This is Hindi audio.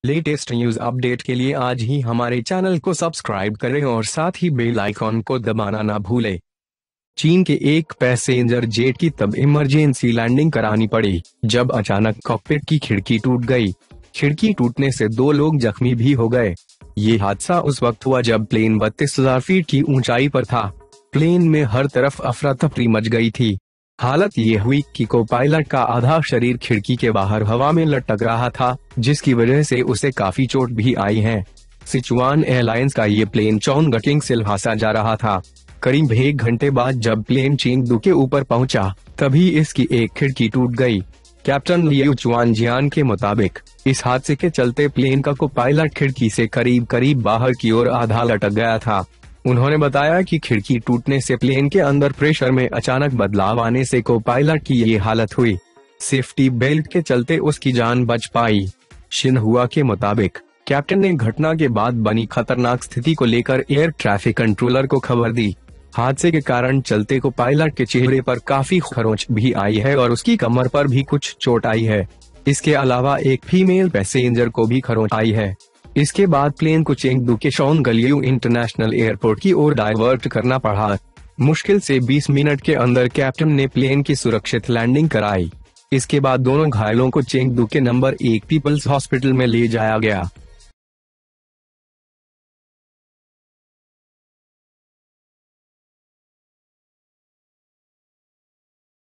लेटेस्ट न्यूज अपडेट के लिए आज ही हमारे चैनल को सब्सक्राइब करें और साथ ही बेल आइकॉन को दबाना ना भूलें। चीन के एक पैसेंजर जेट की तब इमरजेंसी लैंडिंग करानी पड़ी जब अचानक कॉकपिट की खिड़की टूट गई। खिड़की टूटने से 2 लोग जख्मी भी हो गए। ये हादसा उस वक्त हुआ जब प्लेन 32,000 फीट की ऊंचाई पर था। प्लेन में हर तरफ अफरा तफरी मच गई थी। हालत ये हुई कि को पायलट का आधा शरीर खिड़की के बाहर हवा में लटक रहा था, जिसकी वजह से उसे काफी चोट भी आई है। सिचुआन एयरलाइंस का ये प्लेन चोंगकिंग से ल्हासा जा रहा था। करीब 1 घंटे बाद जब प्लेन चेंगडू के ऊपर पहुंचा, तभी इसकी एक खिड़की टूट गई। कैप्टन लियू चुआनजियान के मुताबिक इस हादसे के चलते प्लेन का को पायलट खिड़की से करीब बाहर की ओर आधा लटक गया था। उन्होंने बताया कि खिड़की टूटने से प्लेन के अंदर प्रेशर में अचानक बदलाव आने से को पायलट की ये हालत हुई। सेफ्टी बेल्ट के चलते उसकी जान बच पाई। शिनहुआ के मुताबिक कैप्टन ने घटना के बाद बनी खतरनाक स्थिति को लेकर एयर ट्रैफिक कंट्रोलर को खबर दी। हादसे के कारण चलते को पायलट के चेहरे पर काफी खरोंच भी आई है और उसकी कमर पर भी कुछ चोट आई है। इसके अलावा एक फीमेल पैसेंजर को भी खरोंच आई है। इसके बाद प्लेन को चेंगडू के शोंगलियू इंटरनेशनल एयरपोर्ट की ओर डाइवर्ट करना पड़ा। मुश्किल से 20 मिनट के अंदर कैप्टन ने प्लेन की सुरक्षित लैंडिंग कराई। इसके बाद दोनों घायलों को चेंगडू के नंबर 1 पीपल्स हॉस्पिटल में ले जाया गया।